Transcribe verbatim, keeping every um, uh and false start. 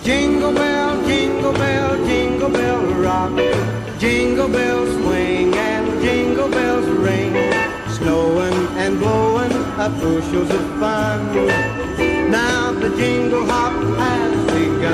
Jingle bell, jingle bell, jingle bell rock. Jingle bells swing and jingle bells ring. Snowing and blowing up bushels of fun. Now the jingle hop